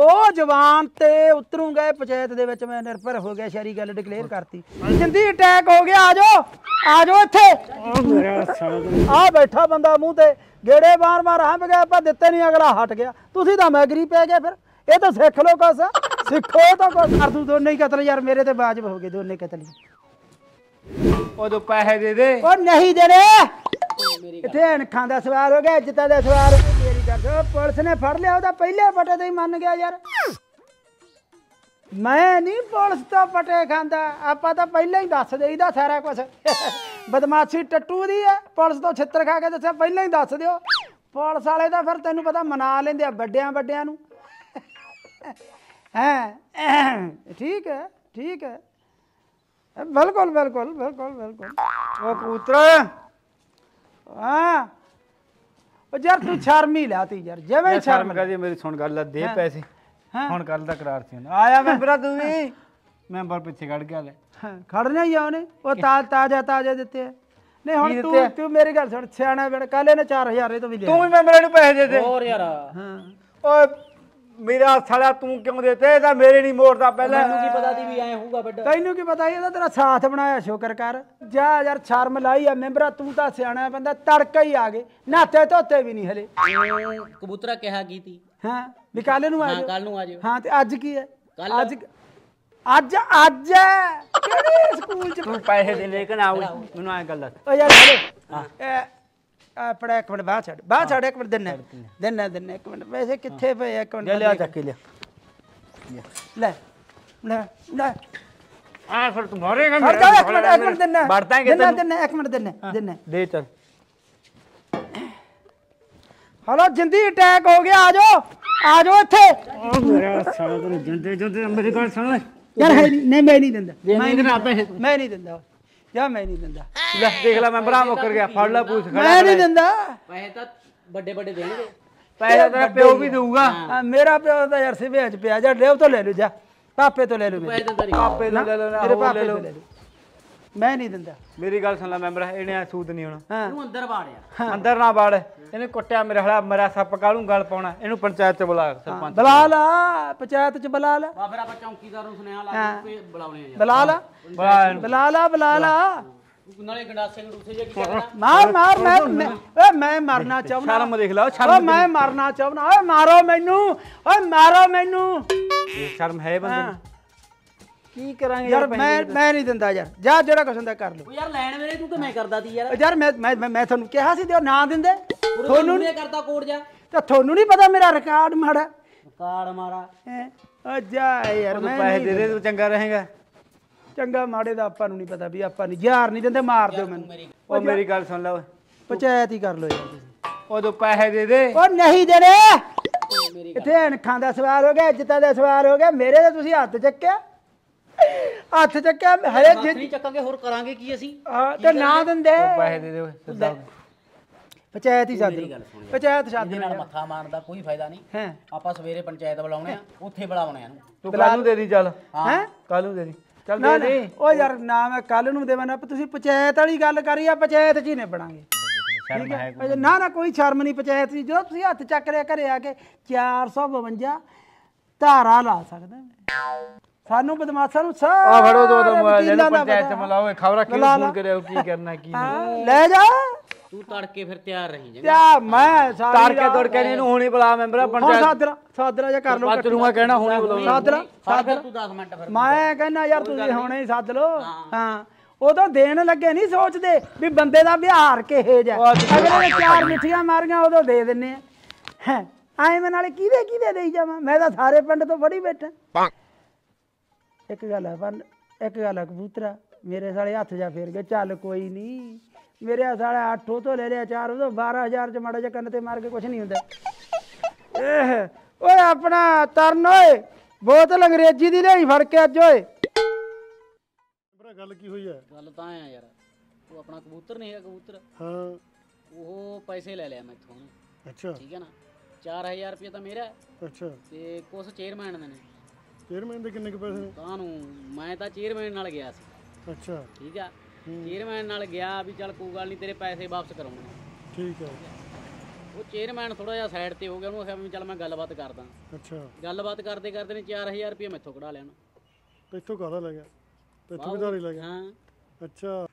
ਉਹ ਜਵਾਨ ਤੇ ਉਤਰੂਗੇ ਪੰਚਾਇਤ ਦੇ ਵਿੱਚ ਮੈਂ ਨਿਰਭਰ ਹੋ ਗਿਆ ਸਾਰੀ ਗੱਲ ਡਿਕਲੇਅਰ ਕਰਤੀ ਜਿੰਦੀ ਅਟੈਕ ਹੋ ਗਿਆ ਆ ਜਾਓ ਇੱਥੇ ਆ ਬੈਠਾ ਬੰਦਾ ਮੂੰਹ ਤੇ ਗੇੜੇ ਮਾਰ ਹੰਭ ਗਿਆ ਆਪਾਂ ਦਿੱਤੇ ਨਹੀਂ ਅਗਲਾ ਹਟ ਗਿਆ ਤੁਸੀਂ ਤਾਂ ਮੈਗਰੀ ਪੈ ਗਏ ਫਿਰ ਇਹ ਤਾਂ ਸਿੱਖ ਲੋ ਕੁਛ ਸਿੱਖੋ ਤਾਂ ਕੁਛ ਕਰ ਦੂ ਦੋਨੇ ਹੀ ਕਤਲ ਯਾਰ ਮੇਰੇ ਤੇ ਵਾਜਬ ਹੋ ਗਏ ਦੋਨੇ ਕਤਲ ਉਦੋਂ ਪੈਸੇ ਦੇ ਉਹ ਨਹੀਂ ਦੇਣੇ ਇੱਥੇ ਅਣਖਾਂ ਦਾ ਸਵਾਲ ਹੋ ਗਿਆ ਇੱਜ਼ਤਾਂ ਦਾ ਸਵਾਲ ਮੇਰੀ ਗੱਲ ਪੁਲਿਸ ਨੇ ਫੜ ਲਿਆ ਉਹਦਾ ਪਹਿਲੇ ਪਟੇ ਤੇ ਹੀ ਮੰਨ ਗਿਆ ਯਾਰ ਮੈਂ ਨਹੀਂ ਪੁਲਿਸ ਤੋਂ ਪਟੇ ਖਾਂਦਾ ਆਪਾਂ ਤਾਂ ਪਹਿਲਾਂ ਹੀ ਦੱਸ ਦੇਈਦਾ ਸਾਰਾ ਕੁਝ ਬਦਮਾਸ਼ੀ ਟੱਟੂ ਦੀ ਹੈ ਪੁਲਿਸ ਤੋਂ ਛਿੱਤਰ ਖਾ ਕੇ ਦੱਸਿਆ ਪਹਿਲਾਂ ਹੀ ਦੱਸ ਦਿਓ ਪੁਲਿਸ ਵਾਲੇ ਤਾਂ ਫਿਰ ਤੈਨੂੰ ਪਤਾ ਮਨਾ ਲੈਂਦੇ ਆ ਵੱਡਿਆਂ ਨੂੰ ਹੈ ਠੀਕ ਹੈ ਬਿਲਕੁਲ ਉਹ ਪੁੱਤਰ ਹਾਂ ਉਹ ਯਾਰ ਤੂੰ ਸ਼ਰਮ ਹੀ ਲਾਤੀ ਯਾਰ ਜਿਵੇਂ ਸ਼ਰਮ ਕਰਦੀ ਮੇਰੀ ਸੁਣ ਗੱਲ ਦੇ ਪੈਸੇ ਹੁਣ ਕੱਲ ਦਾ ਕਰਾਰ ਸੀ ਆਇਆ ਮੈਂਬਰਾ ਤੂੰ ਵੀ ਮੈਂਬਰ ਪਿੱਛੇ ਕੱਢ ਕੇ ਲੈ ਖੜਨਾ ਹੀ ਆ ਉਹਨੇ ਉਹ ਤਾਜ਼ਾ ਦਿੱਤੇ ਨਹੀਂ ਹੁਣ ਤੂੰ ਮੇਰੀ ਗੱਲ ਸੁਣ ਸਿਆਣਾ ਬਣ ਕੱਲ ਇਹਨੇ 4000 ਤੋਂ ਵੀ ਲਿਆ ਤੂੰ ਵੀ ਮੈਂਬਰਾਂ ਨੂੰ ਪੈਸੇ ਦੇ ਦੇ ਹੋਰ ਯਾਰ ਹਾਂ ਓਏ ਮੇਰਾ ਸਾਲਾ ਤੂੰ ਕਿਉਂ ਦੇਤੇ ਇਹ ਤਾਂ ਮੇਰੇ ਨਹੀਂ ਮੋੜਦਾ ਪਹਿਲਾਂ ਮੈਨੂੰ ਕੀ ਪਤਾ ਸੀ ਵੀ ਐ ਹੋਊਗਾ ਵੱਡਾ ਤੈਨੂੰ ਕੀ ਪਤਾ ਇਹਦਾ ਤੇਰਾ ਸਾਥ ਬਣਾਇਆ ਸ਼ੁਕਰ ਕਰ ਜਾ ਯਾਰ ਸ਼ਰਮ ਲਾਈ ਆ ਮੈਂਬਰਾ ਤੂੰ ਤਾਂ ਸਿਆਣਾ ਬੰਦਾ ਤੜਕਾ ਹੀ ਆ ਗਏ ਨਾਤੇ ਧੋਤੇ ਵੀ ਨਹੀਂ ਹਲੇ ਕਬੂਤਰਾ ਕਿਹਾ ਕੀਤੀ ਹਾਂ ਵੀ ਕੱਲ ਨੂੰ ਆ ਜਾਓ ਕੱਲ ਨੂੰ ਆ ਜਾਓ ਹਾਂ ਤੇ ਅੱਜ ਕੀ ਹੈ ਅੱਜ ਕਿਹੜੇ ਸਕੂਲ ਚ ਤੂੰ ਪੈਸੇ ਦੇ ਲੈ ਕੇ ਨਾ ਮੈਨੂੰ ਐ ਗੱਲ ਦੱਸ ਓ ਯਾਰ ਹਲੇ ਆਪਣਾ ਇੱਕ ਮਿੰਟ ਬਾਹਰ ਛੱਡ ਇੱਕ ਮਿੰਟ ਦਿੰਨਾ ਇੱਕ ਮਿੰਟ ਪੈਸੇ ਕਿੱਥੇ ਪਏ ਇੱਕ ਮਿੰਟ ਲਿਆ ਚੱਕ ਕੇ ਲਿਆ ਲੈ ਆ ਫਿਰ ਤੂੰ ਮਾਰੇਗਾ ਇੱਕ ਮਿੰਟ ਦਿੰਨਾ ਵੜਦਾ ਕਿ ਦਿੰਨਾ ਇੱਕ ਮਿੰਟ ਦਿੰਨਾ ਦੇ ਚੱਲ ਹਲੋ ਜਿੰਦੀ ਅਟੈਕ ਹੋ ਗਿਆ ਆ ਜਾਓ ਇੱਥੇ ਮੇਰਾ ਸਾਲਾ ਤੈਨੂੰ ਜਿੰਦੇ ਮੇਰੀ ਗੱਲ ਸੁਣ ਯਾਰ ਨਹੀਂ ਮੈਂ ਨਹੀਂ ਦਿੰਦਾ ਮੈਂ ਨਹੀਂ ਦਿੰਦਾ ਯਾ ਮੈਂ ਨਹੀਂ ਦਿੰਦਾ ਲੈ ਦੇਖ ਲੈ ਮੈਂਬਰਾ ਮੁੱਕਰ ਗਿਆ ਫੜ ਲੈ ਪੁੱਛ ਖੜਾ ਮੈਂ ਨਹੀਂ ਦਿੰਦਾ ਪੈਸੇ ਤਾਂ ਵੱਡੇ ਦੇਣਗੇ ਪੈਸੇ ਤੇਰਾ ਪਿਓ ਵੀ ਦੇਊਗਾ ਮੇਰਾ ਪਿਓ ਤਾਂ ਯਾਰ ਸਿਵੇ ਚ ਪਿਆ ਜਾ ਡੇਵ ਤੋਂ ਲੈ ਲਓ ਜਾ ਪਾਪੇ ਤੋਂ ਲੈ ਲਓ ਪੈਸੇ ਤਾਂ ਪਾਪੇ ਤੋਂ ਲੈ ਲਓ ਮੇਰੇ ਪਾਪੇ ਤੋਂ ਲੈ ਲਓ ਮੈਂ ਨਹੀਂ ਦਿੰਦਾ ਮੇਰੀ ਗੱਲ ਸੁਣ ਲੈ ਮੈਂਬਰਾ ਇਹਨੇ ਸੂਤ ਨਹੀਂ ਹੋਣਾ ਤੂੰ ਅੰਦਰ ਵਾੜਿਆ ਅੰਦਰ ਨਾ ਵੜ ਇਹਨੇ ਕੁੱਟਿਆ ਮੇਰੇ ਹਲਾ ਮਰਾ ਸੱਪ ਕਾਲੂ ਗਲ ਪਾਉਣਾ ਇਹਨੂੰ ਪੰਚਾਇਤ ਚ ਬੁਲਾ ਸਰਪੰਚ ਬੁਲਾ ਲਾ ਪੰਚਾਇਤ ਚ ਬੁਲਾ ਲਾ ਫਿਰ ਆਪਾਂ ਚੌਂਕੀਦਾਰ ਨੂੰ ਸੁਨੇਹਾ ਲਾ ਕੇ ਬੁਲਾਉਣੇ ਆ ਬੁਲਾ ਲਾ ਨਾਲੇ ਗੰਡਾਸੇ ਗੰਡੂਸੇ ਜੇ ਕੀ ਕਰਨਾ ਮੈਂ ਮਰਨਾ ਚਾਹੁੰਦਾ ਸ਼ਰਮ ਦੇਖ ਲਾ ਮੈਂ ਮਰਨਾ ਚਾਹੁੰਦਾ ਓਏ ਮਾਰੋ ਮੈਨੂੰ ਇਹ ਸ਼ਰਮ ਹੈ ਬੰਦੇ ਨੂੰ ਕੀ ਕਰਾਂਗੇ ਯਾਰ ਮੈਂ ਨਹੀਂ ਦਿੰਦਾ ਯਾਰ ਜਾ ਜਿਹੜਾ ਕੁਛ ਹੁੰਦਾ ਕਰ ਲਓ ਯਾਰ ਲੈਣ ਵੇਲੇ ਤੂੰ ਕਿਵੇਂ ਕਰਦਾ ਤੀ ਯਾਰ ਯਾਰ ਮੈਂ ਤੁਹਾਨੂੰ ਕਿਹਾ ਸੀ ਤੇ ਨਾ ਦਿੰਦੇ ਤੁਹਾਨੂੰ ਨਹੀਂ ਕਰਦਾ ਕੋਡ ਜਾ ਤੇ ਤੁਹਾਨੂੰ ਨਹੀਂ ਪਤਾ ਮੇਰਾ ਰਿਕਾਰਡ ਮਾੜਾ ਮਾਰਾ ਓ ਜਾ ਯਾਰ ਮੈਂ ਪੈਸੇ ਦੇ ਦੇ ਤੂੰ ਚੰਗਾ ਰਹੇਗਾ ਚੰਗਾ ਮਾੜੇ ਦਾ ਆਪਾਂ ਨੂੰ ਨਹੀਂ ਪਤਾ ਵੀ ਆਪਾਂ ਨਹੀਂ ਯਾਰ ਨਹੀਂ ਦਿੰਦੇ ਮਾਰ ਦਿਓ ਮੈਨੂੰ ਉਹ ਮੇਰੀ ਗੱਲ ਸੁਣ ਲੈ ਓਏ ਪੰਚਾਇਤ ਹੀ ਕਰ ਲਓ ਯਾਰ ਤੁਸੀਂ ਉਦੋਂ ਪੈਸੇ ਦੇ ਦੇ ਉਹ ਨਹੀਂ ਦੇਣੇ ਇੱਥੇ ਅਣਖਾਂ ਦਾ ਸਵਾਲ ਹੋ ਗਿਆ ਇੱਜ਼ਤਾਂ ਦਾ ਸਵਾਲ ਹੋ ਗਿਆ ਮੇਰੇ ਤੇ ਤੁਸੀਂ ਹੱਥ ਚੱਕਿਆ ਹਰੇ ਨਹੀਂ ਚੱਕਾਂਗੇ ਹੋਰ ਕਰਾਂਗੇ ਕੀ ਅਸੀਂ ਤੇ ਨਾ ਦਿੰਦੇ ਪੈਸੇ ਦੇ ਦੇ ਓਏ ਸਿੱਧਾ ਪੰਚਾਇਤ ਹੀ ਸੱਦ ਪੰਚਾਇਤ ਸੱਦ ਨਾਲ ਮੱਥਾ ਮਾਰਨ ਦਾ ਕੋਈ ਫਾਇਦਾ ਨਹੀਂ ਆਪਾਂ ਸਵੇਰੇ ਪੰਚਾਇਤ ਬੁਲਾਉਣੇ ਆ ਉੱਥੇ ਬੁਲਾਉਣੇ ਆ ਤੂੰ ਕੱਲ ਨੂੰ ਦੇ ਦੀ ਚੱਲ ਹੈ ਕੱਲ ਨੂੰ ਦੇ ਦੀ ਚੱਲ ਨਾ ਦੇ ਦੇ ਉਹ ਯਾਰ ਨਾ ਮੈਂ ਕੱਲ ਨੂੰ ਦੇਵਾਂ ਨਾ ਤੁਸੀਂ ਪੰਚਾਇਤ ਵਾਲੀ ਗੱਲ ਕਰੀ ਆ ਪੰਚਾਇਤ ਚ ਹੀ ਨਿਬੜਾਂਗੇ ਸ਼ਰਮ ਹੈ ਨਾ ਕੋਈ ਸ਼ਰਮ ਨਹੀਂ ਪੰਚਾਇਤ ਦੀ ਜਦੋਂ ਤੁਸੀਂ ਹੱਥ ਚੱਕ ਰਿਆ ਘਰੇ ਆ ਕੇ 452 ਧਾਰਾ ਲਾ ਸਕਦਾ ਸਾਨੂੰ ਬਦਮਾਸ਼ਾਂ ਨੂੰ ਆ ਫੜੋ ਦੋ ਮੋਬਾਈਲ ਲੈ ਪੰਚਾਇਤ ਚ ਮਲਾਓ ਖਬਰਾਂ ਕੀ ਫੋਨ ਕਰਿਓ ਕੀ ਕਰਨਾ ਕੀ ਲੈ ਜਾ ਤੂੰ ਤੜਕੇ ਫਿਰ ਤਿਆਰ ਰਹੀ ਜਾ ਕਿਆ ਮੈਂ ਤੜਕੇ ਤੜਕੇ ਇਹਨੂੰ ਹੁਣੇ ਬੁਲਾ ਮੈਂਬਰਾ ਪੰਚਾਇਤ ਸਾਦਰਾ ਜਾਂ ਕਰ ਲਓ ਪੰਚ ਨੂੰ ਮੈਂ ਕਹਿਣਾ ਹੁਣੇ ਬੁਲਾਉਣਾ ਸਾਦਰ ਤੂੰ 10 ਮਿੰਟ ਫਿਰ ਮੈਂ ਕਹਿੰਦਾ ਯਾਰ ਤੁਸੀਂ ਹੁਣੇ ਹੀ ਸੱਦ ਲਓ ਹਾਂ ਉਦੋਂ ਦੇਣ ਲੱਗੇ ਨਹੀਂ ਸੋਚਦੇ ਵੀ ਬੰਦੇ ਦਾ ਵਿਹਾਰ ਕਿਹੋ ਜਿਹਾ ਅਗਰ ਇਹ 4 ਮਿੱਠੀਆਂ ਮਾਰੀਆਂ ਉਦੋਂ ਦੇ ਦਿੰਨੇ ਆ ਐਵੇਂ ਨਾਲੇ ਕਿਹਦੇ ਦੇਈ ਜਾਵਾਂ ਮੈਂ ਤਾਂ ਸਾਰੇ ਪਿੰਡ ਤੋਂ ਫੜੀ ਬੈਠਾ ਇੱਕ ਗੱਲ ਆ ਕਬੂਤਰਾ ਮੇਰੇ ਸਾਲੇ ਹੱਥ ਜਾ ਫੇਰ ਗਏ ਚੱਲ ਕੋਈ ਨਹੀਂ ਮੇਰੇ ਸਾਲੇ 8 ਤੋਂ ਲੈ ਲਿਆ 4 ਉਦੋਂ 12000 ਚ ਮਾੜਾ ਜਿਹਾ ਕੰਨ ਤੇ ਮਾਰ ਕੇ ਕੁਛ ਨਹੀਂ ਹੁੰਦਾ ਓਏ ਆਪਣਾ ਤਰਨ ਓਏ ਬੋਤਲ ਅੰਗਰੇਜ਼ੀ ਦੀ ਲਈ ਫੜ ਕੇ ਅੱਜ ਓਏ ਗੱਲ ਕੀ ਹੋਈ ਹੈ ਗੱਲ ਤਾਂ ਆ ਯਾਰ ਤੂੰ ਆਪਣਾ ਕਬੂਤਰ ਨਹੀਂ ਹੈਗਾ ਕਬੂਤਰ ਹਾਂ ਉਹ ਪੈਸੇ ਲੈ ਲਿਆ ਮੈਥੋਂ ਅੱਛਾ ਠੀਕ ਹੈ ਨਾ 4000 ਰੁਪਏ ਤਾਂ ਮੇਰਾ ਅੱਛਾ ਤੇ ਕੁਛ ਚੇਅਰਮੈਨ ਦੇ ਨੇ ਚੇਅਰਮੈਨ ਦੇ ਕਿੰਨੇ ਕੁ ਪੈਸੇ ਨੇ ਕਾਹਨੂੰ ਮੈਂ ਤਾਂ ਚੇਅਰਮੈਨ ਨਾਲ ਗਿਆ ਸੀ ਅੱਛਾ ਠੀਕ ਆ ਚੇਅਰਮੈਨ ਨਾਲ ਗਿਆ ਵੀ ਚੱਲ ਕੋਈ ਗੱਲ ਨਹੀਂ ਤੇਰੇ ਪੈਸੇ ਵਾਪਸ ਕਰਾਉਣੇ ਠੀਕ ਹੈ ਉਹ ਚੇਅਰਮੈਨ ਥੋੜਾ ਜਿਹਾ ਸਾਈਡ ਤੇ ਹੋ ਗਿਆ, ਉਹਨੂੰ ਆਖਿਆ ਵੀ ਚੱਲ ਮੈਂ ਗੱਲਬਾਤ ਕਰਦਾ। ਅੱਛਾ ਗੱਲਬਾਤ ਕਰਦੇ ਕਰਦੇ ਨੇ 4000 ਰੁਪਏ ਮੈਥੋਂ ਕਢਾ ਲੈਣਾ। ਇੱਥੋਂ ਕਾਹਦਾ ਲੈ ਗਿਆ? ਇੱਥੋਂ ਵੀ ਧਾਰੀ ਲੈ ਗਿਆ? ਹਾਂ ਅੱਛਾ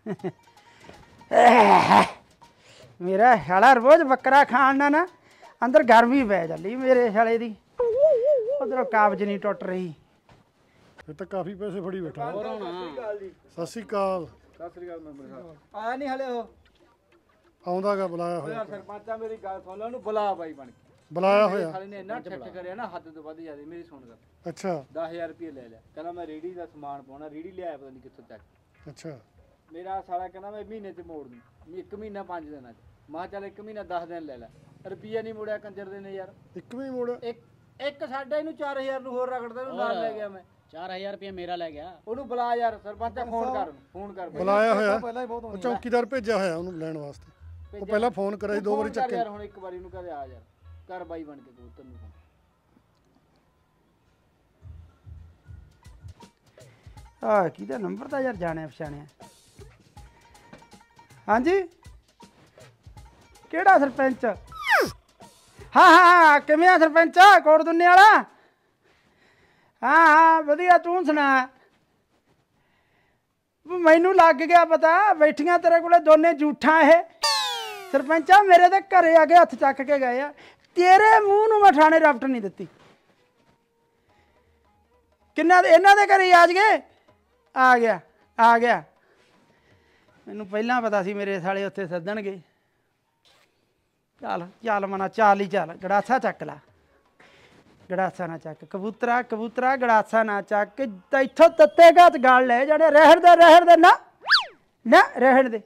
ਮੇਰਾ ਸਾਲਾ ਰੋਜ਼ ਬੱਕਰਾ ਖਾਣ ਨਾਲ ਨਾ ਅੰਦਰ ਗਰਮੀ ਪੈ ਜਾਂਦੀ ਮੇਰੇ ਸਾਲੇ ਦੀ, ਉਧਰੋਂ ਕਾਬਜ਼ ਨਹੀਂ ਟੁੱਟ ਰਹੀ। ਇਹ ਤਾਂ ਕਾਫੀ ਪੈਸੇ ਫੜੀ ਬੈਠਾ। ਹੋਰ ਹੋਣਾ। ਸਤਿ ਸ਼੍ਰੀ ਅਕਾਲ। ਸਤਿ ਸ੍ਰੀ ਅਕਾਲ ਮੈਂਬਰ ਸਾਹਿਬ। ਆਇਆ ਨਹੀਂ ਹਲੇ ਉਹ? ਆਉਂਦਾਗਾ, ਬੁਲਾਇਆ ਹੋਇਆ। ਸਰਪੰਚਾ ਮੇਰੀ ਗੱਲ ਸੁਣ ਲੈ, ਉਹਨੂੰ ਬੁਲਾ ਬਾਈ ਬਣ ਕੇ। ਬੁਲਾਇਆ ਹੋਇਆ। ਸਾਲੇ ਨੇ ਇੰਨਾ ਠੱਠ ਕਰਿਆ ਨਾ ਹੱਦ ਤੋਂ ਵੱਧ ਜ਼ਿਆਦਾ। ਮੇਰੀ ਸੁਣ ਗੱਲ। ਅੱਛਾ 10000 ਰੁਪਏ ਲੈ ਲਿਆ, ਕਹਿੰਦਾ ਮੈਂ ਰੇੜੀ ਦਾ ਸਮਾਨ ਪਾਉਣਾ, ਰੇੜੀ ਲਿਆਇਆ ਪਤਾ ਨਹੀਂ ਕਿੱਥੋਂ ਚੱਕ। ਅੱਛਾ ਮੇਰਾ ਸਾਲਾ ਕਹਿੰਦਾ ਮੈਂ ਮਹੀਨੇ 'ਚ ਮੋੜ ਦੂੰ। 1 ਮਹੀਨਾ 5 ਦਿਨਾਂ 'ਚ। ਮੈਂ ਕਿਹਾ ਚੱਲ 1 ਮਹੀਨਾ 10 ਦਿਨ ਲੈ ਲੈ। ਰੁਪਈਆ ਨਹੀਂ ਮੋੜਿਆ ਕੰਜਰ ਦੇ ਨੇ ਯਾਰ। ਇੱਕ ਵੀ ਮੋੜ। ਇੱਕ ਸਾਡਾ ਇਹਨੂੰ 4000 ਨੂੰ ਹੋਰ ਰਗੜਦਾ, ਇਹਨੂੰ ਨਾਲ ਲੈ ਗਿਆ ਮੈਂ। 4000 ਰੁਪਏ ਮੇਰਾ ਲੈ ਗਿਆ। ਉਹਨੂੰ ਬੁਲਾ ਯਾਰ, ਸਰਪੰਚਾ ਫੋਨ ਕਰ ਬਾਈ। ਬੁਲਾਇਆ ਹੋਇਆ, ਉਹ ਚੌਕੀਦਾਰ ਭੇਜਿਆ ਹੋਇਆ ਉਹਨੂੰ ਲੈਣ ਵਾਸਤੇ। ਉਹ ਪਹਿਲਾਂ ਫੋਨ ਕਰਿਆ ਸੀ 2 ਵਾਰੀ ਚੱਕੇ ਯਾਰ। ਹੁਣ ਇੱਕ ਵਾਰੀ ਨੂੰ ਕਹਦੇ ਆ ਯਾਰ, ਕਰ ਬਾਈ ਬਣ ਕੇ ਕਬੂਤਰ ਨੂੰ ਫੋਨ। ਆ ਕਿਹਦਾ ਨੰਬਰ ਤਾਂ ਯਾਰ ਜਾਣਿਆ ਪਛਾਣਿਆ। ਹਾਂਜੀ ਕਿਹੜਾ ਸਰਪੰਚ? ਹਾਂ ਹਾਂ ਕਿਵੇਂ ਆ ਸਰਪੰਚ? ਕੋਟ ਦੁੰਨੇ ਵਾਲਾ? ਹਾਂ ਹਾਂ ਵਧੀਆ, ਤੂੰ ਸੁਣਾ? ਮੈਨੂੰ ਲੱਗ ਗਿਆ ਪਤਾ, ਬੈਠੀਆਂ ਤੇਰੇ ਕੋਲੇ ਦੋਨੇ ਝੂਠਾਂ ਇਹ। ਸਰਪੰਚਾ ਮੇਰੇ ਤੇ ਘਰੇ ਆ ਕੇ ਹੱਥ ਚੱਕ ਕੇ ਗਏ ਆ, ਤੇਰੇ ਮੂੰਹ ਨੂੰ ਮੈਂ ਥਾਣੇ ਰਫਟ ਨਹੀਂ ਦਿੱਤੀ। ਕਿੰਨਾ ਦੇ ਇਹਨਾਂ ਦੇ ਘਰੇ ਆ ਗਏ? ਆ ਗਿਆ ਆ ਗਿਆ, ਮੈਨੂੰ ਪਹਿਲਾਂ ਪਤਾ ਸੀ ਮੇਰੇ ਸਾਲੇ ਉੱਥੇ ਸੱਦਣਗੇ। ਚੱਲ ਚੱਲ ਮਨਾ, ਚੱਲ ਹੀ ਚੱਲ। ਗੜਾਸਾ ਚੱਕ ਲਾ, ਗੜਾਸਾ ਨਾ ਚੱਕ। ਕਬੂਤਰਾ ਕਬੂਤਰਾ ਗੜਾਸਾ ਨਾ ਚੱਕ। ਤਾਂ ਇੱਥੋਂ ਤੱਤੇ ਗਾਤ ਗਾਲ ਲੈ ਜਾਣੇ। ਰਹਿਣ ਦੇ ਨਾ ਨਾ ਰਹਿਣ ਦੇ।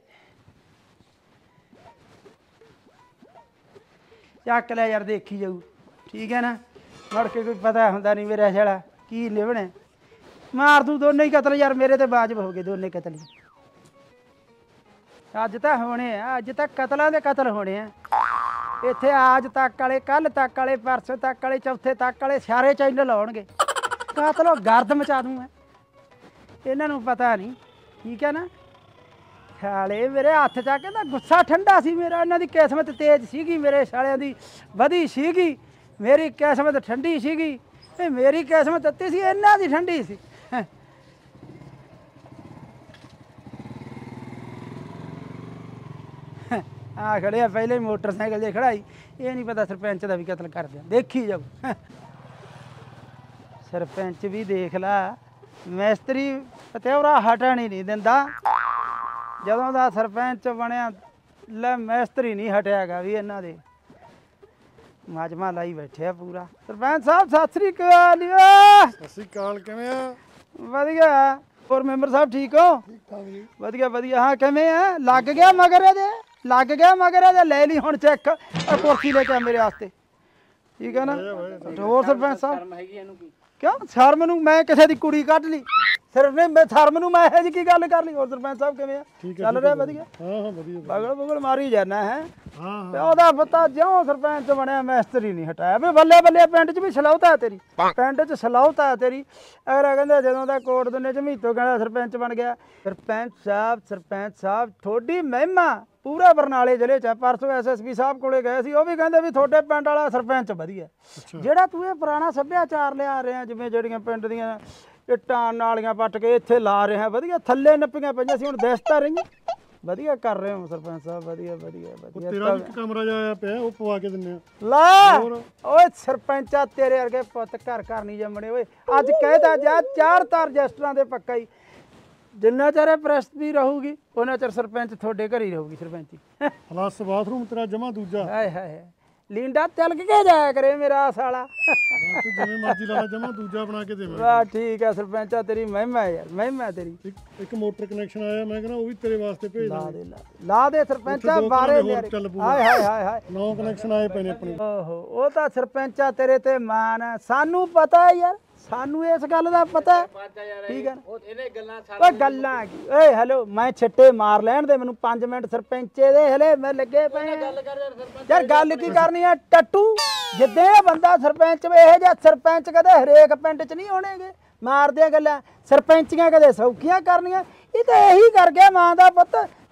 ਚੱਕ ਲੈ ਯਾਰ, ਦੇਖੀ ਜਾਊ। ਠੀਕ ਹੈ ਨਾ, ਮੁੜ ਕੇ ਕੋਈ ਪਤਾ ਹੁੰਦਾ ਨਹੀਂ ਮੇਰਾ ਸਾਲਾ ਕੀ ਨਿਭਣਾ। ਮਾਰ ਦੂੰ ਦੋਨੇ ਹੀ ਕਤਲ ਯਾਰ, ਮੇਰੇ ਤੇ ਵਾਜਬ ਹੋ ਗਏ ਦੋਨੇ ਕਤਲ ਹੀ। ਅੱਜ ਤਾਂ ਹੋਣੇ ਆ, ਅੱਜ ਤੱਕ ਕਤਲਾਂ ਦੇ ਕਤਲ ਹੋਣੇ ਆ ਇੱਥੇ। ਅੱਜ ਤੱਕ ਵਾਲੇ, ਕੱਲ ਤੱਕ ਵਾਲੇ, ਪਰਸੋਂ ਤੱਕ ਵਾਲੇ, ਚੌਥੇ ਤੱਕ ਵਾਲੇ ਸਾਰੇ ਚੈਨਲ ਆਉਣਗੇ। ਕਤਲੋਂ ਗਰਦ ਮਚਾ ਦੂੰ ਮੈਂ, ਇਹਨਾਂ ਨੂੰ ਪਤਾ ਨਹੀਂ। ਠੀਕ ਹੈ ਨਾ, ਸਾਲੇ ਮੇਰੇ ਹੱਥ ਚੱਕ ਕੇ ਤਾਂ ਗੁੱਸਾ ਠੰਡਾ ਸੀ ਮੇਰਾ। ਇਹਨਾਂ ਦੀ ਕਿਸਮਤ ਤੇਜ਼ ਸੀਗੀ, ਮੇਰੇ ਸਾਲਿਆਂ ਦੀ ਵਧੀ ਸੀਗੀ। ਮੇਰੀ ਕਿਸਮਤ ਠੰਡੀ ਸੀਗੀ, ਇਹ ਮੇਰੀ ਕਿਸਮਤ ਤੱਤੀ ਸੀ, ਇਹਨਾਂ ਦੀ ਠੰਡੀ ਸੀ। ਆ ਖੜੇ ਆ ਪਹਿਲੇ ਮੋਟਰਸਾਈਕਲ ਜੇ ਖੜਾਈ। ਇਹ ਨਹੀਂ ਪਤਾ ਸਰਪੰਚ ਦਾ ਵੀ ਕਤਲ ਕਰ ਦਿਆਂ, ਦੇਖੀ ਜਾਓ। ਸਰਪੰਚ ਵੀ ਦੇਖ ਲਾ, ਮਿਸਤਰੀ ਪਤਿਆਵਰਾ ਹਟਣ ਹੀ ਨਹੀਂ ਦਿੰਦਾ। ਜਦੋਂ ਦਾ ਸਰਪੰਚ ਬਣਿਆ ਲੈ ਮਿਸਤਰੀ ਨਹੀਂ ਹਟਿਆਗਾ ਵੀ ਇਹਨਾਂ ਦੇ। ਮਾਜਮਾ ਲਾਈ ਬੈਠਿਆ ਪੂਰਾ। ਸਰਪੰਚ ਸਾਹਿਬ ਸਤਿ ਸ੍ਰੀ ਅਕਾਲ। ਸਤਿ ਸ਼੍ਰੀ ਅਕਾਲ, ਕਿਵੇਂ ਆ? ਵਧੀਆ। ਹੋਰ ਮੈਂਬਰ ਸਾਹਿਬ ਠੀਕ ਹੋ? ਠੀਕ ਠਾਕ ਜੀ। ਵਧੀਆ ਵਧੀਆ। ਹਾਂ ਕਿਵੇਂ ਆ? ਲੱਗ ਗਿਆ ਮਗਰ ਇਹਦੇ? ਲੱਗ ਗਿਆ ਮਗਰ ਇਹਦੇ? ਲੈ ਲਈ ਹੁਣ ਚੈੱਕ, ਕੁਰਸੀ ਲੈ ਕੇ ਆ ਮੇਰੇ ਵਾਸਤੇ। ਠੀਕ ਹੈ ਨਾ? ਹੋਰ ਸਰਪੰਚ ਸਾਹਿਬ ਸ਼ਰਮ ਹੈਗੀ ਇਹਨੂੰ ਕੀ? ਕਿਉਂ ਸ਼ਰਮ ਨੂੰ? ਮੈਂ ਕਿਸੇ ਦੀ ਕੁੜੀ ਕੱਢ ਲਈ ਸਿਰਫ ਨੇ, ਮੈਂ ਸ਼ਰਮ ਨੂੰ ਮੈਂ ਇਹੋ ਜਿਹੀ ਕੀ ਗੱਲ ਕਰ ਲਈ? ਹੋਰ ਸਰਪੰਚ ਸਾਹਿਬ ਕਿਵੇਂ ਆ? ਚੱਲ ਰਿਹਾ ਵਧੀਆ? ਹਾਂ ਹਾਂ ਵਧੀਆ। ਬਗਲ ਬਗਲ ਮਾਰੀ ਜਾਣਾ ਹੈ। ਹਾਂ ਤੇ ਉਹਦਾ ਪਤਾ ਜਿਉਂ ਸਰਪੰਚ ਬਣਿਆ ਮਿਸਤਰੀ ਨਹੀਂ ਹਟਾਇਆ। ਵੀ ਬੱਲੇ ਬੱਲੇ, ਪਿੰਡ 'ਚ ਵੀ ਸਲਾਉਤਾ ਤੇਰੀ, ਪਿੰਡ 'ਚ ਸਲਾਉਤਾ ਤੇਰੀ। ਅਗਰ ਕਹਿੰਦੇ ਜਦੋਂ ਦਾ ਕੋਟ ਦੁੰਨੇ 'ਚ ਮਹੀਤੋਂ ਕਹਿੰਦਾ ਸਰਪੰਚ ਬਣ ਗਿਆ। ਸਰਪੰਚ ਸਾਹਿਬ ਤੁਹਾਡੀ ਮਹਿਮਾ ਪੂਰਾ ਬਰਨਾਲੇ ਜ਼ਿਲ੍ਹੇ 'ਚ। ਪਰਸੋਂ ਐਸਐਸਪੀ ਸਾਹਿਬ ਕੋਲੇ ਗਏ ਸੀ, ਉਹ ਵੀ ਕਹਿੰਦੇ ਵੀ ਤੁਹਾਡੇ ਪਿੰਡ ਵਾਲਾ ਸਰਪੰਚ ਵਧੀਆ। ਜਿਹੜਾ ਤੂੰ ਇਹ ਪੁਰਾਣਾ ਸੱਭਿਆਚਾਰ ਲਿਆ ਰਿਹਾ, ਜਿਵੇਂ ਜਿਹੜੀਆਂ ਪਿੰਡ ਦੀਆਂ ਇੱਟਾਂ ਨਾਲੀਆਂ ਪੱਟ ਕੇ ਇੱਥੇ ਲਾ ਰਿਹਾ, ਵਧੀਆ ਥੱਲੇ ਨੱਪੀਆਂ ਪਈਆਂ ਸੀ, ਹੁਣ ਦਿਸਤਾ ਰਹੀਆਂ। ਵਧੀਆ ਕਰ ਰਹੇ ਹੋ ਸਰਪੰਚ ਸਾਹਿਬ, ਵਧੀਆ ਵਧੀਆ ਵਧੀਆ। ਤੇਰਾ ਵੀ ਇੱਕ ਕਮਰਾ ਜਿਹਾ ਆਇਆ ਪਿਆ, ਉਹ ਪਵਾ ਕੇ ਦਿੰਨੇ ਆ। ਲਾ ਓਏ ਸਰਪੰਚਾ, ਤੇਰੇ ਵਰਗੇ ਪੁੱਤ ਘਰ ਘਰ ਨਹੀਂ ਜੰਮਣੇ ਓਏ। ਅੱਜ ਕਹਿਦਾ ਜਾ 4 ਤਾਂ ਰਜਿਸਟਰਾਂ ਦੇ ਪੱਕਾ ਹੀ। ਜਿੰਨਾ ਚਿਰ ਪ੍ਰੈਸ ਦੀ ਰਹੂਗੀ ਉਹਨਾਂ ਚਿਰ ਸਰਪੰਚ ਤੁਹਾਡੇ ਘਰ ਹੀ ਰਹੂਗੀ ਸਰਪੰਚੀ। ਪਲੱਸ ਬਾਥਰੂਮ ਤੇਰਾ ਜਮਾ ਦੂਜਾ। ਹਾਏ ਹਾਏ, ਲੀਂਡਾ ਤਿਲਕ ਕੇ ਜਾਇਆ ਕਰੇ ਮੇਰਾ ਸਾਲਾ। ਤੂੰ ਜਿਵੇਂ ਮਰਜ਼ੀ ਲਾ ਲਾ, ਜਮਾ ਦੂਜਾ ਬਣਾ ਕੇ ਦੇਵਾਂ। ਵਾਹ ਠੀਕ ਹੈ ਸਰਪੰਚਾ, ਤੇਰੀ ਮਹਿਮਾ ਯਾਰ, ਮਹਿਮਾ ਤੇਰੀ। ਇੱਕ ਮੋਟਰ ਕਨੈਕਸ਼ਨ ਆਇਆ, ਮੈਂ ਕਹਿੰਦਾ ਉਹ ਵੀ ਤੇਰੇ ਵਾਸਤੇ ਭੇਜ ਲਾ ਦੇ। ਦੇ ਲਾ ਦੇ ਸਰਪੰਚਾ, ਬਾਰੇ ਲਿਆਰੇ। ਹਾਏ ਹਾਏ ਹਾਏ ਹਾਏ, 9 ਕਨੈਕਸ਼ਨ ਆਏ ਪਏ ਨੇ ਆਪਣੇ। ਓਹੋ, ਉਹ ਤਾਂ ਸਰਪੰਚਾ ਤੇਰੇ ਤੇ ਮਾਣ ਹੈ। ਸਾਨੂੰ ਪਤਾ ਹੈ ਯਾਰ, ਸਾਨੂੰ ਇਸ ਗੱਲ ਦਾ ਪਤਾ ਹੈ। ਠੀਕ ਹੈ, ਇਹਨੇ ਗੱਲਾਂ ਓਏ ਗੱਲਾਂ ਕੀ? ਓਏ ਹੈਲੋ, ਮੈਂ ਛਿੱਟੇ ਮਾਰ ਲੈਣ ਦੇ ਮੈਨੂੰ 5 ਮਿੰਟ ਸਰਪੰਚੇ ਦੇ। ਹਲੇ ਮੈਂ ਲੱਗੇ ਪਏ ਗੱਲ ਕਰ ਯਾਰ ਸਰਪੰਚ। ਯਾਰ। ਗੱਲ ਕੀ ਕਰਨੀ ਆ ਟੱਟੂ? ਜਿੱਦੇ ਬੰਦਾ ਸਰਪੰਚ ਇਹੋ ਜਿਹਾ ਸਰਪੰਚ ਕਦੇ ਹਰੇਕ ਪਿੰਡ 'ਚ ਨਹੀਂ ਹੋਣਗੇ। ਮਾਰਦੇ ਗੱਲਾਂ ਸਰਪੰਚੀਆਂ ਕਦੇ ਸੌਖੀਆਂ ਕਰਨੀਆਂ। ਇਹ ਤਾਂ ਇਹੀ ਕਰ ਗਿਆ ਮਾਂ ਦਾ ਪੁੱਤ।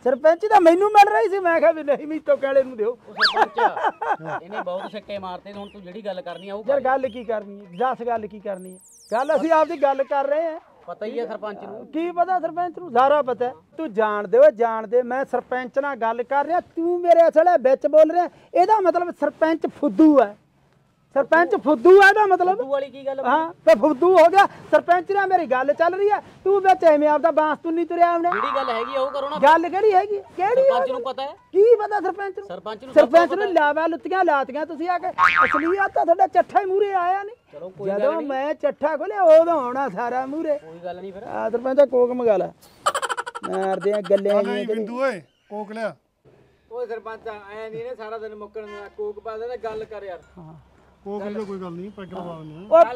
ਸਰਪੰਚ ਤਾਂ ਮੈਨੂੰ ਮਿਲ ਰਹੀ ਸੀ, ਮੈਂ ਕਿਹਾ ਵੀ ਨਹੀਂ ਮੀਤੋ ਕਾਲੇ ਨੂੰ ਦਿਓ। ਉਹ ਸਰਪੰਚ ਇਹਨੇ ਬਹੁਤ ਛੱਕੇ ਮਾਰਤੇ, ਹੁਣ ਤੂੰ ਜਿਹੜੀ ਗੱਲ ਕਰਨੀ ਆ ਉਹ ਯਾਰ ਗੱਲ ਕੀ ਕਰਨੀ ਹੈ, ਦੱਸ ਗੱਲ ਕੀ ਕਰਨੀ ਹੈ। ਗੱਲ ਅਸੀਂ ਆਪਦੀ ਗੱਲ ਕਰ ਰਹੇ ਹਾਂ। ਪਤਾ ਹੀ ਹੈ ਸਰਪੰਚ ਨੂੰ। ਕੀ ਪਤਾ ਸਰਪੰਚ ਨੂੰ ਸਾਰਾ ਪਤਾ। ਤੂੰ ਜਾਣਦੇ ਓ ਜਾਣਦੇ, ਮੈਂ ਸਰਪੰਚ ਨਾਲ ਗੱਲ ਕਰ ਰਿਹਾ, ਤੂੰ ਮੇਰੇ ਅਸਲੇ ਵਿੱਚ ਬੋਲ ਰਿਹਾ। ਇਹਦਾ ਮਤਲਬ ਸਰਪੰਚ ਫੁੱਦੂ ਹੈ, ਸਰਪੰਚ ਫੁੱਦੂ ਹੈ ਇਹਦਾ ਮਤਲਬ। ਫੁੱਦੂ ਵਾਲੀ ਕੀ ਗੱਲ? ਹਾਂ ਤੇ ਫੁੱਦੂ ਹੋ ਗਿਆ। ਸਰਪੰਚ ਨਾਲ ਮੇਰੀ ਗੱਲ ਚੱਲ ਰਹੀ ਹੈ, ਤੂੰ ਵਿੱਚ ਐਵੇਂ ਆਪਦਾ ਬਾਂਸ ਤੂੰ ਨਹੀਂ ਤੁਰਿਆ ਉਹਨੇ। ਜਿਹੜੀ ਗੱਲ ਹੈਗੀ ਉਹ ਕਰੋ ਨਾ। ਗੱਲ ਕਿਹੜੀ ਹੈਗੀ? ਕਿਹੜੀ? ਸਰਪੰਚ ਨੂੰ ਪਤਾ ਹੈ। ਕੀ ਪਤਾ ਸਰਪੰਚ ਨੂੰ? ਸਰਪੰਚ ਨੂੰ ਲਾਵਾ ਲੁੱਤੀਆਂ ਲਾਤੀਆਂ ਤੁਸੀਂ ਆ ਕੇ। ਅਸਲੀਅਤ ਤਾਂ ਤੁਹਾਡਾ ਚੱਠਾ ਹੀ ਮੂਰੇ ਆਇਆ ਨਹੀਂ। ਜਦੋਂ ਮੈਂ ਚੱਠਾ ਖੋਲਿਆ ਉਦੋਂ ਆਉਣਾ ਸਾਰਾ ਮੂਰੇ। ਕੋਈ ਗੱਲ ਨਹੀਂ ਫਿਰ। ਆ ਸਰਪੰਚ ਕੋਕ ਮੰਗਾ ਲੈ, ਮਾਰਦੇ ਆ ਗੱਲਾਂ ਨਹੀਂ ਬਿੰਦੂ ਓਏ ਕੋਕ ਲਿਆ। ਓਏ ਸਰਪੰਚ ਐ ਨਹੀਂ ਨੇ ਸਾਰਾ ਦਿਨ ਮੁੱਕਣ ਦੇਣਾ, ਕੋਕ ਪਾ ਦੇ ਗੱਲ ਕਰ ਯਾਰ। ਕੋਕ ਦੀ ਕੋਈ ਗੱਲ ਨਹੀਂ, ਪੈਗ ਲਵਾ ਦਿੰਦੇ ਉਹ ਗੱਲ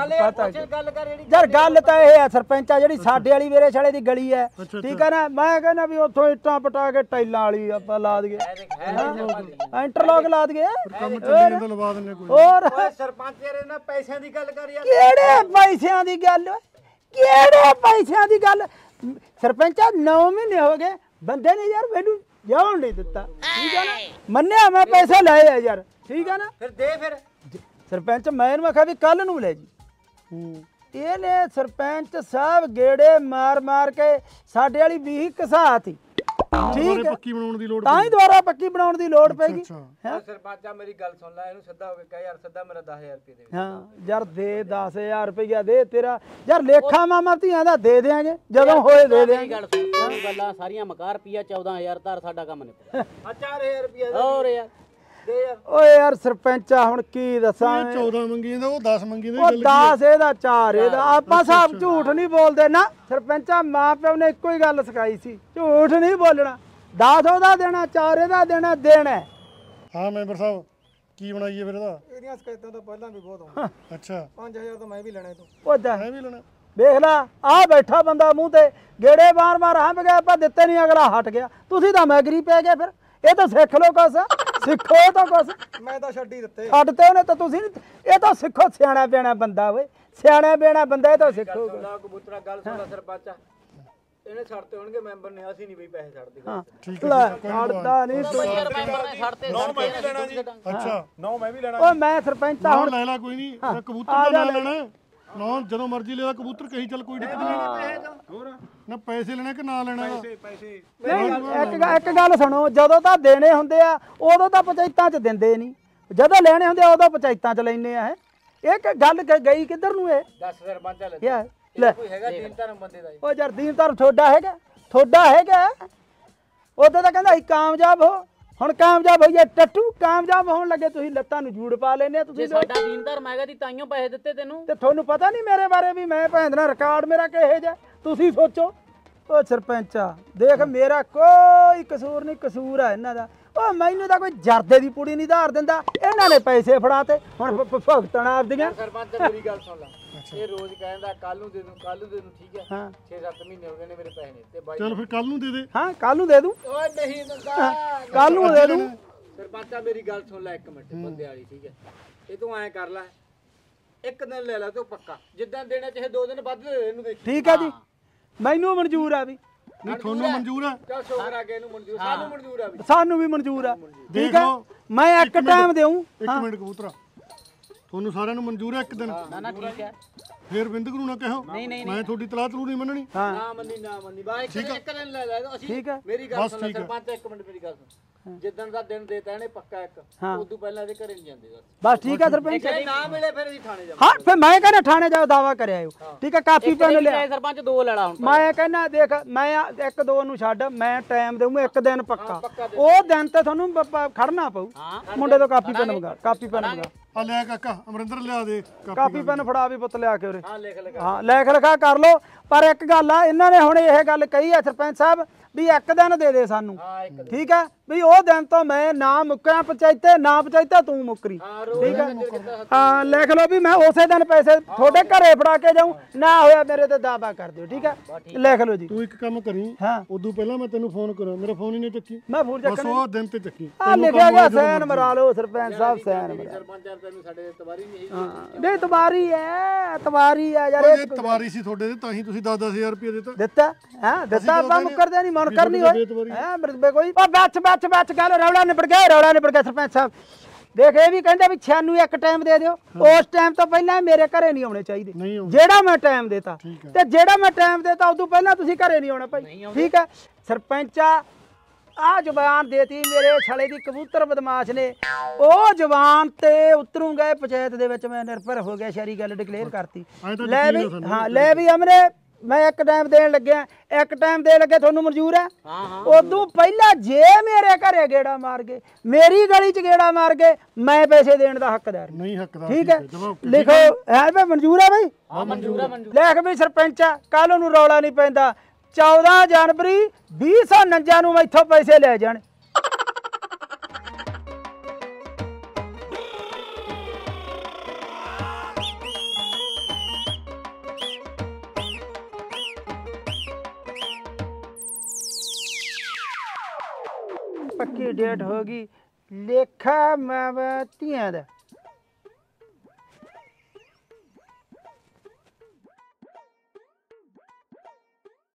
ਗੱਲ ਕਰ ਜਿਹੜੀ। ਯਾਰ ਗੱਲ ਤਾਂ ਇਹ ਹੈ ਸਰਪੰਚ ਆ, ਜਿਹੜੀ ਸਾਡੇ ਵਾਲੀ ਮੇਰੇ ਛਾਲੇ ਦੀ ਗਲੀ ਹੈ, ਠੀਕ ਹੈ ਨਾ। ਮੈਂ ਕਹਿੰਦਾ ਵੀ ਉੱਥੋਂ ਇੱਟਾਂ ਪਟਾ ਕੇ ਟਾਈਲਾਂ ਵਾਲੀ ਆਪਾਂ ਲਾ ਦਈਏ, ਇੰਟਰਲੌਕ ਲਾ ਦਈਏ। ਕੰਮ ਚੱਲੀ ਜਾਂਦਾ, ਲਵਾ ਦਿੰਦੇ ਕੋਈ। ਹੋਰ ਓਏ ਸਰਪੰਚ ਯਾਰ ਇਹਨਾਂ ਪੈਸਿਆਂ ਦੀ ਗੱਲ ਕਰ ਯਾਰ। ਕਿਹੜੇ ਪੈਸਿਆਂ ਦੀ ਗੱਲ? ਕਿਹੜੇ ਪੈਸਿਆਂ ਦੀ ਗੱਲ? ਸਰਪੰਚਾ 9 ਮਹੀਨੇ ਹੋ ਗਏ ਬੰਦੇ ਨੇ ਯਾਰ ਮੈਨੂੰ ਜਾਣ ਨਹੀਂ ਦਿੱਤਾ, ਠੀਕ ਹੈ ਨਾ। ਮੰਨਿਆ ਮੈਂ ਪੈਸੇ ਲਏ ਆ ਯਾਰ, ਠੀਕ ਹੈ ਨਾ। ਫਿਰ ਦੇ ਫਿਰ। ਸਰਪੰਚ ਮੈਂ ਇਹਨੂੰ ਆਖਿਆ ਵੀ ਕੱਲ ਨੂੰ ਲੈ ਜੀ। ਇਹਨੇ ਸਰਪੰਚ ਸਾਹਿਬ ਗੇੜੇ ਮਾਰ ਮਾਰ ਕੇ ਸਾਡੇ ਵਾਲੀ 20 ਘਸਾਤੀ, ਠੀਕ ਹੈ। ਪੱਕੀ ਬਣਾਉਣ ਦੀ ਲੋੜ ਤਾਂ ਹੀ ਦੁਬਾਰਾ ਪੱਕੀ ਬਣਾਉਣ ਦੀ ਲੋੜ ਪੈਗੀ। ਸਰਪੰਚਾ ਮੇਰੀ ਗੱਲ ਸੁਣ ਲੈ, ਇਹਨੂੰ ਸਿੱਧਾ ਹੋ ਕੇ ਕਹਿ ਯਾਰ ਸਿੱਧਾ ਮੇਰਾ 10,000 ਰੁਪਏ ਦੇ। ਹਾਂ ਯਾਰ ਦੇ 10,000 ਰੁਪਇਆ ਦੇ ਤੇਰਾ। ਯਾਰ ਲੇਖਾ ਮਾਮਾ ਧੀਆਂ ਦਾ ਦੇ ਦਿਆਂਗੇ ਜਦੋਂ ਹੋਏ ਦੇ ਦਿਆਂਗੇ। ਗੱਲ ਸੁਣ, ਗੱਲਾਂ ਸਾਰੀਆਂ ਮਕਾਰ ਰੁਪਿਆ 14,000 ਧਾਰ ਸਾਡਾ ਕੰਮ ਨਹੀਂ। 4,000 ਰੁਪਏ ਹੋਰ ਯਾਰ ਦੇ ਯਾਰ। ਓਏ ਯਾਰ ਸਰਪੰਚਾ ਹੁਣ ਕੀ ਦੱਸਾਂ। 14 ਮੰਗੀ ਜਾਂਦਾ, ਉਹ 10 ਮੰਗੀ ਉਹ 10 ਇਹਦਾ 4 ਇਹਦਾ। ਆਪਾਂ ਸਾਹਿਬ ਝੂਠ ਨਹੀਂ ਬੋਲਦੇ ਨਾ ਸਰਪੰਚਾ। ਮਾਂ ਪਿਓ ਨੇ ਇੱਕੋ ਹੀ ਗੱਲ ਸਿਖਾਈ ਸੀ, ਝੂਠ ਨਹੀਂ ਬੋਲਣਾ। 10 ਉਹਦਾ ਦੇਣਾ, 4 ਇਹਦਾ ਦੇਣਾ। ਹਾਂ ਮੈਂਬਰ ਸਾਹਿਬ ਕੀ ਬਣਾਈਏ ਫਿਰ ਇਹਦਾ? ਇਹਦੀਆਂ ਸ਼ਿਕਾਇਤਾਂ ਤਾਂ ਪਹਿਲਾਂ ਵੀ ਬਹੁਤ ਆਉਂਦੀਆਂ। ਅੱਛਾ 5,000 ਤਾਂ ਮੈਂ ਵੀ ਲੈਣਾ ਤੂੰ। ਮੈਂ ਵੀ ਲੈਣਾ। ਵੇਖ ਲਾ ਆ ਬੈਠਾ ਬੰਦਾ ਮੂੰਹ ਤੇ ਗੇੜੇ ਮਾਰ ਮਾਰ ਹੰਬ ਗਿਆ, ਆਪਾਂ ਦਿੱਤੇ ਨਹੀਂ, ਅਗਲਾ ਹਟ ਗਿਆ। ਤੁਸੀਂ ਤਾਂ ਮੈਗਰੀ ਪੈ ਗਏ। ਫਿਰ ਇਹ ਤਾਂ ਸਿੱਖ ਲੋ ਕੁਛ, ਸਿੱਖੋ ਤਾਂ ਕੁਛ। ਮੈਂ ਤਾਂ ਛੱਡ ਹੀ ਦਿੱਤੇ। ਛੱਡਤੇ ਉਹਨੇ ਤਾਂ ਤੁਸੀਂ ਨੀ। ਇਹ ਤਾਂ ਸਿੱਖੋ, ਸਿਆਣਾ ਬਿਆਣਾ ਬੰਦਾ ਓਏ, ਸਿਆਣਾ ਬਿਆਣਾ ਬੰਦਾ, ਇਹ ਤਾਂ ਸਿੱਖੋ। ਕਬੂਤਰਾ ਗੱਲ ਸੁਣ ਲੈ ਸਰਪੰਚ, ਇਹਨੇ ਛੱਡਤੇ ਹੋਣਗੇ ਮੈਂਬਰ ਨੇ, ਅਸੀਂ ਨਹੀਂ ਬਈ ਪੈਸੇ ਛੱਡਦੇ। ਹਾਂ ਲੈ ਛੱਡਦਾ ਨਹੀਂ ਤੂੰ। ਅੱਛਾ 9 ਮੈਂ ਵੀ ਲੈਣਾ। ਓਏ ਮੈਂ ਸਰਪੰਚ ਤਾਂ ਹੁਣ ਲੈ ਲੈ ਕੋਈ ਨਹੀਂ, ਕਬੂਤਰ ਦਾ ਲੈਣਾ ਨਾ, ਜਦੋਂ ਮਰਜ਼ੀ ਲੈ ਲੈ ਕਬੂਤਰ, ਕਹੀ ਚੱਲ ਕੋਈ ਦਿੱਕਤ ਨਹੀਂ। ਨਾ ਪੈਸੇ ਲੈਣੇ ਕਿ ਨਾ ਲੈਣਾ? ਪੈਸੇ ਨਹੀਂ ਇੱਕ ਗੱਲ ਸੁਣੋ, ਜਦੋਂ ਤਾਂ ਦੇਣੇ ਹੁੰਦੇ ਆ ਉਦੋਂ ਤਾਂ ਪੰਚਾਇਤਾਂ 'ਚ ਦਿੰਦੇ ਨਹੀਂ, ਜਦੋਂ ਲੈਣੇ ਹੁੰਦੇ ਆ ਉਦੋਂ ਪੰਚਾਇਤਾਂ 'ਚ ਲੈਂਦੇ ਆ। ਇਹ ਗੱਲ ਗਈ ਕਿੱਧਰ ਨੂੰ? ਇਹ ਦੱਸ ਸਰਪੰਚ ਲੈ ਯਾਰ ਲੈ ਕੋਈ ਹੈਗਾ ਦੀਨ ਧਰਮ ਬੰਦੇ ਦਾ? ਉਹ ਯਾਰ ਦੀਨ ਧਰਮ ਤੁਹਾਡਾ ਹੈਗਾ, ਤੁਹਾਡਾ ਹੈਗਾ। ਉਦੋਂ ਤਾਂ ਕਹਿੰਦਾ ਸੀ ਕਾਮਯਾਬ ਹੋ, ਹੁਣ ਕਾਮਯਾਬ ਹੋਈਏ ਟੱਟੂ। ਕਾਮਯਾਬ ਹੋਣ ਲੱਗੇ ਤੁਸੀਂ ਲੱਤਾਂ ਨੂੰ ਜੂੜ ਪਾ ਲੈਨੇ ਤੁਸੀਂ। ਸਾਡਾ ਦੀਨ ਧਰਮ ਹੈਗਾ ਦੀ ਤਾਈਓ ਪੈਸੇ ਦਿੱਤੇ ਤੈਨੂੰ। ਤੇ ਤੁਹਾਨੂੰ ਪਤਾ ਨਹੀਂ ਮੇਰੇ ਬਾਰੇ ਵੀ ਮੈਂ ਭੈਣ ਰਿਕਾਰਡ ਮੇਰਾ ਕਿਹੋ ਜਿਹਾ, ਤੁਸੀਂ ਸੋਚੋ। ਉਹ ਸਰਪੰਚਾ ਦੇਖ ਮੇਰਾ ਕੋਈ ਕਸੂਰ ਨਹੀਂ, ਕਸੂਰ ਆ ਇਹਨਾਂ ਦਾ। ਉਹ ਮੈਨੂੰ ਤਾਂ ਕੋਈ ਜਰਦੇ ਦੀ ਪੁੜੀ ਨਹੀਂ ਧਾਰ ਦਿੰਦਾ, ਇਹਨਾਂ ਨੇ ਪੈਸੇ ਫੜਾਤੇ ਹੁਣ ਭੁਗਤਣਾ ਆਪਦੀਆਂ। ਸਰਪੰਚ ਮੇਰੀ ਗੱਲ ਸੁਣ ਲੈ, ਇਹ ਰੋਜ਼ ਕਹਿੰਦਾ ਕੱਲ ਨੂੰ ਦੇ ਦੂੰ, ਕੱਲ ਨੂੰ ਦੇ ਦੂੰ, ਠੀਕ ਹੈ। ਹਾਂ 6-7 ਮਹੀਨੇ ਹੋ ਗਏ ਨੇ ਮੇਰੇ ਪੈਸੇ ਨਹੀਂ ਤੇ ਬਾਈ। ਚੱਲ ਫਿਰ ਕੱਲ ਨੂੰ ਦੇ ਦੇ। ਹਾਂ ਕੱਲ ਨੂੰ ਦੇ ਦੂੰ, ਓਏ ਨਹੀਂ ਦਿੰਦਾ, ਕੱਲ ਨੂੰ ਦੇ ਦੂੰ। ਸਰਪੰਚਾ ਮੇਰੀ ਗੱਲ ਸੁਣ ਲੈ ਇੱਕ ਮਿੰਟ ਬੰਦੇ ਵਾਲੀ, ਠੀਕ ਹੈ। ਇਹ ਤੂੰ ਐਂ ਕਰ ਲੈ, ਇੱਕ ਦਿਨ ਲੈ ਲੈ ਤੂੰ ਪੱਕਾ, ਜਿੱਦਾਂ ਦੇਣਾ ਚਾਹੇ 2 ਦਿਨ ਵੱਧ ਦੇ ਦੇ ਇਹਨੂੰ। ਦੇਖ ਠੀਕ ਆ ਜੀ, ਮੈਨੂੰ ਮਨਜ਼ੂਰ ਆ ਵੀ। ਨਹੀਂ ਤੁਹਾਨੂੰ ਮਨਜ਼ੂਰ ਹੈ? ਚੱਲ ਸ਼ੁਕਰ ਆ ਕੇ ਇਹਨੂੰ ਮਨਜ਼ੂਰ, ਸਾਨੂੰ ਮਨਜ਼ੂਰ ਆ ਵੀ। ਸਾਨੂੰ ਵੀ ਮਨਜ਼ੂਰ ਆ, ਠੀਕ ਆ। ਲਓ, ਮੈਂ ਇੱਕ ਟਾਈਮ ਦੇਉਂ। ਇੱਕ ਮਿੰਟ ਕਬੂਤਰਾ, ਤੁਹਾਨੂੰ ਸਾਰਿਆਂ ਨੂੰ ਮਨਜ਼ੂਰ ਹੈ ਇੱਕ ਦਿਨ? ਨਾ ਨਾ ਠੀਕ ਹੈ। ਫੇਰ ਬਿੰਦਕ ਨੂੰ ਨਾ ਕਹੋ ਮੈਂ ਤੁਹਾਡੀ ਤਲਾਹ ਤਲੂ ਨਹੀਂ ਮੰਨਣੀ। ਨਾ ਮੰਨੀ ਬਾਈ, ਇੱਕ ਦਿਨ ਲੈ ਲੈ ਅਸੀਂ। ਠੀਕ ਹੈ ਮੇਰੀ ਗੱਲ ਸੁਣ ਸਰਪੰਚ, ਇੱਕ ਮਿੰਟ ਮੇਰੀ ਗੱਲ ਸੁਣ। ਜਿੱਦਣ ਦਾ ਦਿਨ ਦੇਤਾ ਇਹਨੇ ਪੱਕਾ ਇੱਕ, ਉਦੋਂ ਪਹਿਲਾਂ ਇਹਦੇ ਘਰੇ ਨਹੀਂ ਜਾਂਦੇ ਬਸ। ਠੀਕ ਹੈ ਸਰਪੰਚ, ਜੇ ਨਾ ਮਿਲੇ ਫਿਰ ਅਸੀਂ ਥਾਣੇ ਜਾਵਾਂਗੇ। ਹਾਂ ਫਿਰ ਮੈਂ ਕਹਿੰਦਾ ਥਾਣੇ ਜਾਓ, ਦਾਵਾ ਕਰਿਆ ਆਇਓ, ਠੀਕ ਹੈ। ਕਾਪੀ ਪੈਨ ਲਿਆ ਸਰਪੰਚ 2 ਲੈਣਾ ਹੁਣ। ਮੈਂ ਕਹਿੰਦਾ ਦੇਖ, ਮੈਂ 1-2 ਨੂੰ ਛੱਡ, ਮੈਂ ਟਾਈਮ ਦੇਊਂ ਇੱਕ ਦਿਨ ਪੱਕਾ। ਉਹ ਦਿਨ ਤੇ ਤੁਹਾਨੂੰ ਖੜਨਾ ਪਊ। ਮੁੰਡੇ ਤੋਂ ਕਾਪੀ ਪੈਨ ਮੰਗਾ, ਕਾਪੀ ਪੈਨ ਮੰਗਾ। ਆ ਲੈ ਕਾਕਾ ਅਮਰਿੰਦਰ ਲਿਆ ਦੇ ਕਾਪੀ ਪੈਨ ਫੜਾ ਵੀ ਪੁੱਤ ਲਿਆ ਕੇ ਉਰੇ। ਹਾਂ ਲਿਖ ਲਿਖ। ਹਾਂ ਲਿਖ ਲਿਖਾ ਕਰ ਲੋ। ਪਰ ਇੱਕ ਗੱਲ ਆ, ਇਹਨਾਂ ਨੇ ਹੁਣ ਇਹ ਗੱਲ ਕਹੀ ਆ ਸਰਪੰਚ ਸਾਹਿਬ ਵੀ ਇੱਕ ਦਿਨ ਦੇ ਦੇ ਸਾਨੂੰ, ਠੀਕ ਹੈ। ਵੀ ਉਹ ਦਿਨ ਤੋਂ ਮੈਂ ਨਾ ਮੁੱਕਰਾਂ ਪੰਚਾਇਤੇ, ਨਾ ਪੰਚਾਇਤੇ ਤੂੰ ਮੁੱਕਰੀ, ਠੀਕ ਹੈ। ਹਾਂ ਲਿਖ ਲਓ ਵੀ ਮੈਂ ਉਸੇ ਦਿਨ ਪੈਸੇ ਤੁਹਾਡੇ ਘਰੇ ਫੜਾ ਕੇ ਜਾਊਂ, ਨਾ ਹੋਇਆ ਮੇਰੇ ਤੇ ਦਾਵਾ ਕਰ ਦਿਓ, ਠੀਕ ਹੈ। ਲਿਖ ਲਓ ਜੀ। ਤੂੰ ਇੱਕ ਕੰਮ ਕਰੀ, ਹਾਂ ਉਦੋਂ ਪਹਿਲਾਂ ਮੈਂ ਤੈਨੂੰ ਫੋਨ ਕਰਾਂ, ਮੇਰਾ ਫੋਨ ਹੀ ਨਹੀਂ ਚੱਕੀ। ਮੈਂ ਫੋਨ ਬਸ ਚੱਕਣਾ ਉਹ ਦਿਨ ਤੇ ਚੱਕੀ। ਆ ਲਿਖਿਆ ਗਿਆ, ਸੈਨ ਮਰਾ ਲਓ ਸਰਪੰਚ ਸਾਹਿਬ, ਸੈਨ ਮਰਾ। ਸਰਪੰਚ ਤੈਨੂੰ ਸਾਡੇ ਤਵਾਰੀ ਨਹੀਂ ਹਾਂ ਨਹੀਂ ਤਵਾਰੀ ਹੈ, ਤਵਾਰੀ ਆ ਯਾਰ। ਇਹ ਤਵਾਰੀ ਸੀ ਤੁਹਾਡੇ ਤੇ, ਤਾਂ ਹੀ ਤੁਸੀਂ 10-10,000 ਰੁਪਏ ਦਿੱਤਾ। ਦਿੱਤਾ ਹਾਂ ਦਿੱਤਾ, ਆਪਾਂ ਮੁੱਕਰਦੇ ਨਹੀਂ। ਮਨ ਕਰਨੀ ਹੋਈ ਹੈ ਮਰਦਬੇ ਕੋਈ ਉਹ ਬੱਚ ਗੱਲ ਰੌਲਾ ਨਿਬੜ ਗਿਆ ਸਰਪੰਚ ਸਾਹਿਬ ਦੇਖ ਇਹ ਵੀ ਕਹਿੰਦੇ ਵੀ 96 ਨੂੰ ਇੱਕ ਟਾਈਮ ਦੇ ਦਿਓ ਉਸ ਟਾਈਮ ਤੋਂ ਪਹਿਲਾਂ ਮੇਰੇ ਘਰੇ ਨਹੀਂ ਆਉਣੇ ਚਾਹੀਦੇ ਜਿਹੜਾ ਮੈਂ ਟਾਈਮ ਦੇਤਾ ਤੇ ਜਿਹੜਾ ਮੈਂ ਟਾਈਮ ਦੇਤਾ ਉਦੋਂ ਪਹਿਲਾਂ ਤੁਸੀਂ ਘਰੇ ਨਹੀਂ ਆਉਣਾ ਭਾਈ ਠੀਕ ਹੈ ਸਰਪੰਚਾ ਆ ਜ਼ੁਬਾਨ ਦੇਤੀ ਮੇਰੇ ਛਲੇ ਦੀ ਕਬੂਤਰ ਬਦਮਾਸ਼ ਨੇ ਉਹ ਜ਼ੁਬਾਨ ਤੇ ਉਤਰੂ ਗਏ ਪੰਚਾਇਤ ਦੇ ਵਿੱਚ ਮੈਂ ਨਿਰਭਰ ਹੋ ਗਿਆ ਸ਼ਹਿਰੀ ਗੱਲ ਡਿਕਲੇਅਰ ਕਰਤੀ ਲੈ ਵੀ ਹਾਂ ਲੈ ਵੀ ਅਮਰੇ ਮੈਂ ਇੱਕ ਟਾਈਮ ਦੇਣ ਲੱਗਿਆ ਇੱਕ ਟਾਈਮ ਦੇਣ ਲੱਗੇ ਤੁਹਾਨੂੰ ਮਨਜ਼ੂਰ ਹੈ ਉਦੋਂ ਪਹਿਲਾਂ ਜੇ ਮੇਰੇ ਘਰੇ ਗੇੜਾ ਮਾਰ ਗਏ ਮੇਰੀ ਗਲੀ 'ਚ ਗੇੜਾ ਮਾਰ ਗਏ ਮੈਂ ਪੈਸੇ ਦੇਣ ਦਾ ਹੱਕਦਾਰ ਨਹੀਂ ਹੱਕਦਾਰ ਠੀਕ ਹੈ ਲਿਖੋ ਹੈ ਬਈ ਮਨਜ਼ੂਰ ਹੈ ਬਈ ਹਾਂ ਮਨਜ਼ੂਰ ਹੈ ਮਨਜ਼ੂਰ ਲਿਖ ਵੀ ਸਰਪੰਚਾ ਕੱਲ ਨੂੰ ਰੌਲਾ ਨਹੀਂ ਪੈਂਦਾ 14 ਜਨਵਰੀ 2049 ਨੂੰ ਮੈਥੋਂ ਪੈਸੇ ਲੈ ਜਾਣ पक्की डेट होगी लेखा मैं धीया दा